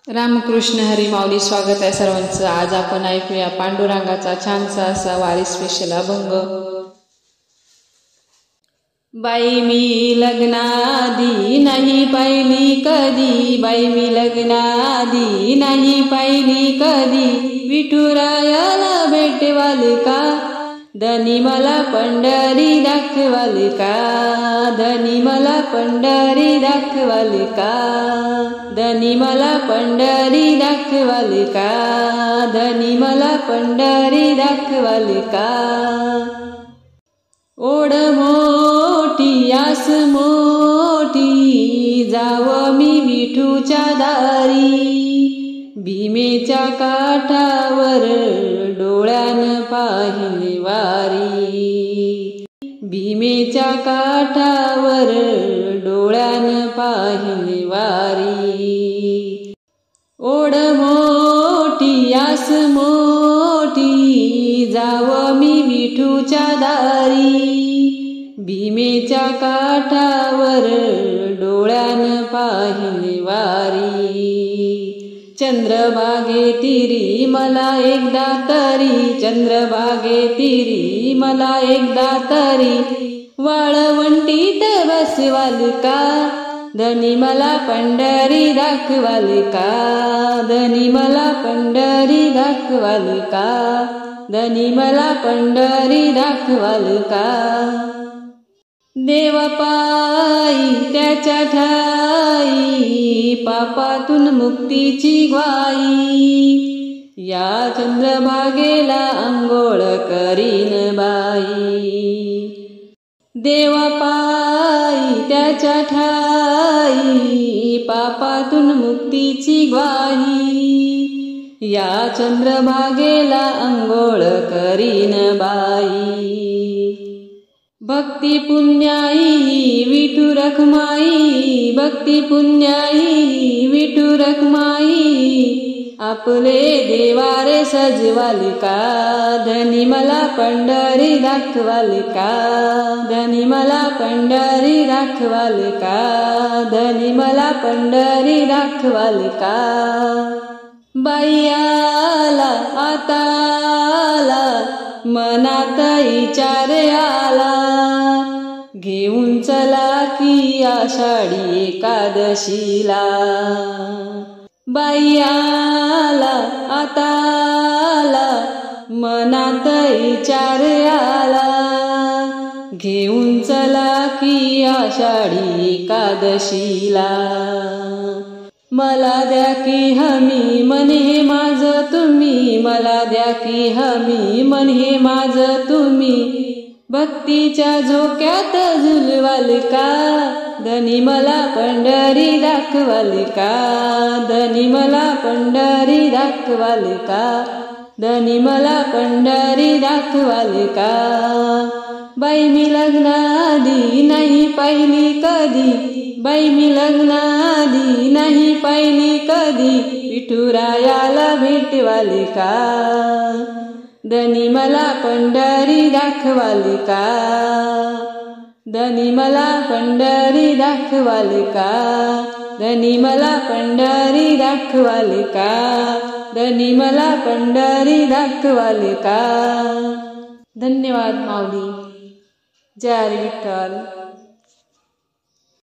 रामकृष्ण हरी माऊली. स्वागत आहे सर्वांचं. आज आपण ऐकूया पांडुरंगाचा छानसा असा वारी स्पेशल अभंग. बाई मी लग्नादी नाही पाहिली कधी, बाई मी लग्नादी नाही पाहिली कधी, विठुरायाला भेटवाल का, धनी मला पंढरी दाखवाल का, धनी मला पंढरी दाखवाल का, धनी मला पंढरी दाखवाल का, धनी मला पंढरी दाखवाल का. ओढ मोठी आस मोठी जाव मी विठूच्या दारी, भीमेच्या काठावर डोळ्यान पाहिली वारी, भीमेच्या काठावर डोळ्यान पाहिली वारी. ओढ मोठी आस मोठी जाव मी विठूच्या दारी, भीमेच्या काठावर डोळ्यान पाहिली वारी. चंद्रभागे तिरी मला एकदा तरी, चंद्रभागे तिरी मला एकदा तरी, वाळवंटीत बसवाल का, धनी मला पंढरी दाखवाल का, धनी मला पंढरी दाखवाल का, धनी मला पंढरी दाखवाल का. देव पायी त्याच्या ठाई, पापातून मुक्तीची ग्वाही, या चंद्रभागेला अंघोळ करीन बाई. देव पायी त्याच्या ठाई, पापातून मुक्तीची ग्वाही, या चंद्रभागेला अंघोळ करीन बाई. भक्ती पुण्याई विठू रखमाई, भक्ती पुण्याई विठू रखमाई, आपले देवारे सजवाल का, धनी मला पंढरी दाखवाल का, धनी मला पंढरी दाखवाल का, धनी मला पंढरी दाखवाल का. बाई आला आता आला, मनात विचार आला, घेऊन चला की आषाढी एकादशीला. बाई आला आता आला, मनात विचार आला, घेऊन चला की आषाढी एकादशीला. मला द्या की हमी मन हे माझ तुम्ही, मला द्या की हमी मन हे माझ तुम्ही, भक्तीच्या झोक्यात झुलवाल का, धनी मला पंढरी दाखवाल का, धनी मला पंढरी दाखवाल का, धनी मला पंढरी दाखवाल का. बाई मी लग्नादी नाही पाहिली कधी, बाई मी लग्नादी नाही पाहिली कधी, विठुरायाला भेटवाल का, धनी मला पंढरी दाखवाल का, धनी मला पंढरी दाखवाल का, धनी मला पंढरी दाखवाल का, धनी मला पंढरी दाखवाल का. धन्यवाद माऊली. जय हरी विठ्ठल.